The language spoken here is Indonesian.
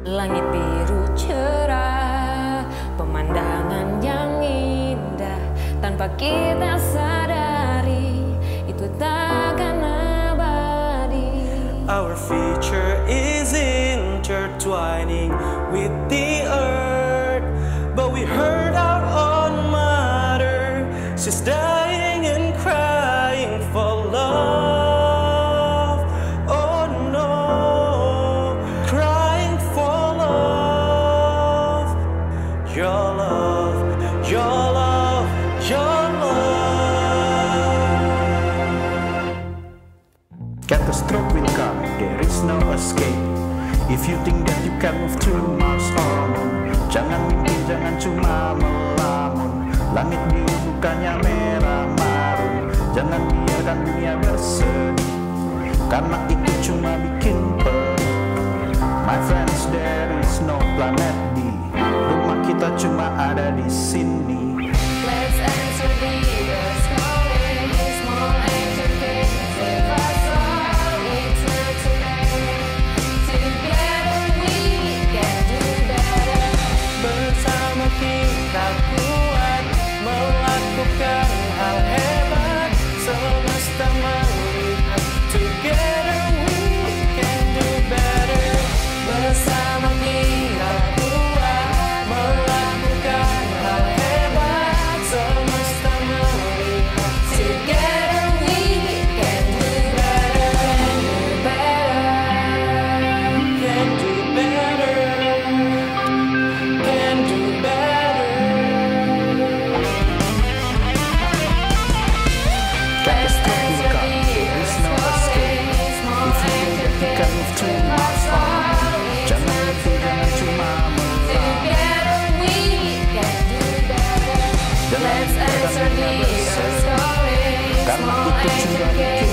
Langit biru cerah, pemandangan yang indah, tanpa kita sadari itu takkan abadi. Our future is intertwining with the earth, but we hurt our own mother. She's dying and crying for love. Oh no, crying for love. Your love, your love, your love. Catastrophe will come, there is no escape. If you think that you can move to Mars or Moon, jangan mimpi, jangan cuma melamun. Langit biru bukannya merah marun. Jangan biarkan dunia bersedih, karena itu cuma bikin pedih. My friends, there is no planet B. Rumah kita cuma ada di sini. Let's answer the calling, small angel came, save us all, it's not too late. Together we can do better. Bersama kita kuat melakukan hal hebat. Semesta melihat. Together we can do better. Bersama kita kuat melakukan hal hebat. Semesta melihat. Together we can do better. Can do better. Can do better. Catastrophe will come, there is no escape. If you think that you can move to Mars or Moon, jangan mimpi, jangan cuma melamun. Together we can do better. Jangan Let's biarkan answer dunia the bersedih, calling, karena small itu angel cuma bikin